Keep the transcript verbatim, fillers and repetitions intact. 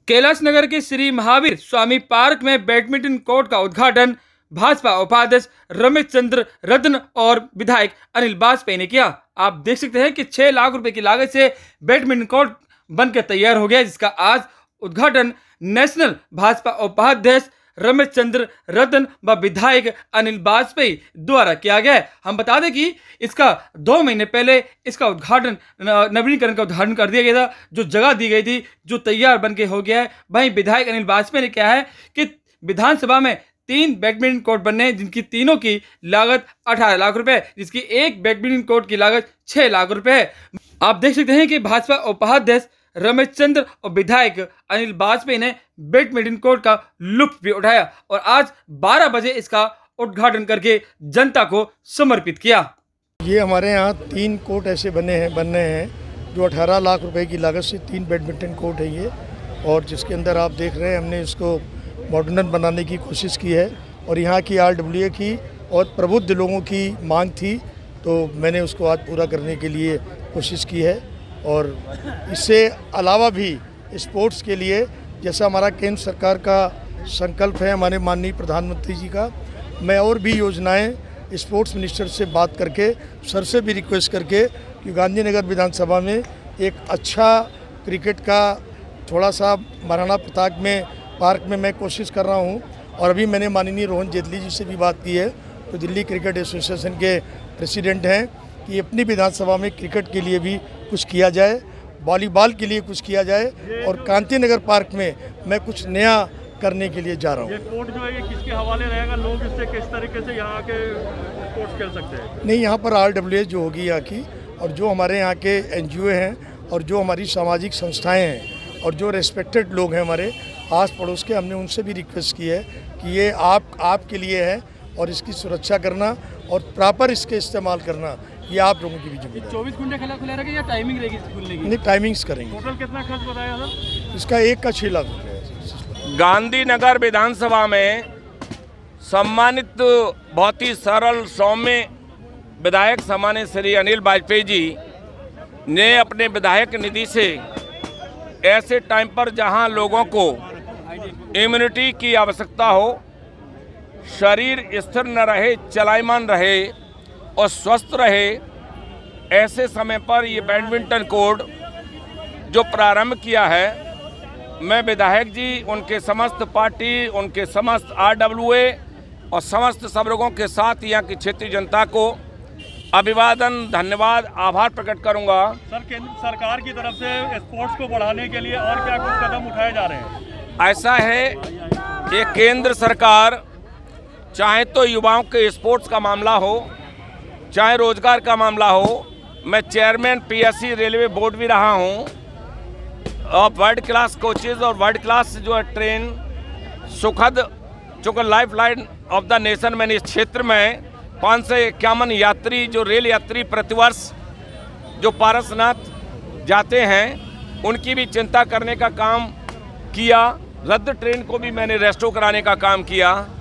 कैलाश नगर के श्री महावीर स्वामी पार्क में badminton court का उद्घाटन भाजपा उपाध्यक्ष रमेश चंद्र रत्न और विधायक अनिल वाजपेयी ने किया। आप देख सकते हैं कि छह लाख रुपए की लागत से बैडमिंटन कोर्ट बनकर तैयार हो गया, जिसका आज उद्घाटन नेशनल भाजपा उपाध्यक्ष रमेश चंद्र रत्न व विधायक अनिल वाजपेयी द्वारा किया गया है। हम बता दें कि इसका दो महीने पहले इसका उद्घाटन नवीनीकरण का उद्घाटन कर दिया गया था, जो जगह दी गई थी, जो तैयार बन के हो गया है। वहीं विधायक अनिल वाजपेयी ने कहा है कि विधानसभा में तीन बैडमिंटन कोर्ट बनने हैं, जिनकी तीनों की लागत अठारह लाख रुपए, जिसकी एक बैडमिंटन कोर्ट की लागत छह लाख रुपए है। आप देख सकते हैं कि भाजपा उपाध्यक्ष रमेश चंद्र और विधायक अनिल वाजपेयी ने बैडमिंटन कोर्ट का लुत्फ भी उठाया और आज बारह बजे इसका उद्घाटन करके जनता को समर्पित किया। ये हमारे यहाँ तीन कोर्ट ऐसे बने हैं बनने हैं जो अठारह लाख रुपए की लागत से तीन बैडमिंटन कोर्ट है ये, और जिसके अंदर आप देख रहे हैं हमने इसको मॉडर्न बनाने की कोशिश की है। और यहाँ की आर डब्ल्यू ए की और प्रबुद्ध लोगों की मांग थी, तो मैंने उसको आज पूरा करने के लिए कोशिश की है। और इससे अलावा भी स्पोर्ट्स के लिए, जैसा हमारा केंद्र सरकार का संकल्प है, हमारे माननीय प्रधानमंत्री जी का, मैं और भी योजनाएं स्पोर्ट्स मिनिस्टर से बात करके, सर से भी रिक्वेस्ट करके कि गांधीनगर विधानसभा में एक अच्छा क्रिकेट का थोड़ा सा महाराणा प्रताप में पार्क में मैं कोशिश कर रहा हूं। और अभी मैंने माननीय रोहन जेटली जी से भी बात की है, तो दिल्ली क्रिकेट एसोसिएशन के प्रेसिडेंट हैं, कि अपनी विधानसभा में क्रिकेट के लिए भी कुछ किया जाए, वॉलीबॉल के लिए कुछ किया जाए, और कांति नगर पार्क में मैं कुछ नया करने के लिए जा रहा हूँ। ये कोर्ट जो है ये किसके हवाले रहेगा? लोग इससे किस तरीके से यहाँ के स्पोर्ट्स खेल सकते हैं? नहीं, यहाँ पर आर डब्ल्यू ए जो होगी यहाँ की, और जो हमारे यहाँ के एन जी ओ हैं, और जो हमारी सामाजिक संस्थाएँ हैं, और जो रेस्पेक्टेड लोग हैं हमारे आस पड़ोस के, हमने उनसे भी रिक्वेस्ट की है कि ये आप आपके लिए है, और इसकी सुरक्षा करना और प्रॉपर इसके इस्तेमाल करना, ये आप लोगों की भी जिम्मेदारी। चौबीस घंटे खुला खुला रहेगा या टाइमिंग रहेगी खुलने की? नहीं, टाइमिंग्स करेंगे। टोटल कितना खर्च बताया सर? इसका एक का छः लाख रुपये है। गांधीनगर विधानसभा में सम्मानित बहुत ही सरल सौम्य विधायक सम्मानित श्री अनिल वाजपेयी जी ने अपने विधायक निधि से ऐसे टाइम पर जहां लोगों को इम्यूनिटी की आवश्यकता हो, शरीर स्थिर न रहे, चलायमान रहे और स्वस्थ रहे, ऐसे समय पर ये बैडमिंटन कोर्ट जो प्रारंभ किया है, मैं विधायक जी, उनके समस्त पार्टी, उनके समस्त आर डब्ल्यू ए और समस्त सब लोगों के साथ यहाँ की क्षेत्रीय जनता को अभिवादन, धन्यवाद, आभार प्रकट करूँगा। सर, केंद्र सरकार की तरफ से स्पोर्ट्स को बढ़ाने के लिए और क्या कुछ कदम उठाए जा रहे हैं? ऐसा है कि केंद्र सरकार चाहे तो युवाओं के स्पोर्ट्स का मामला हो, चाहे रोजगार का मामला हो, मैं chairman P S C railway board भी रहा हूं, और वर्ल्ड क्लास कोचेज और वर्ल्ड क्लास जो है ट्रेन सुखद चूँकि life line of the nation, मैंने इस क्षेत्र में पाँच सौ इक्यावन यात्री जो रेल यात्री प्रतिवर्ष जो पारसनाथ जाते हैं, उनकी भी चिंता करने का काम किया। रद्द ट्रेन को भी मैंने रेस्टोर कराने का काम किया।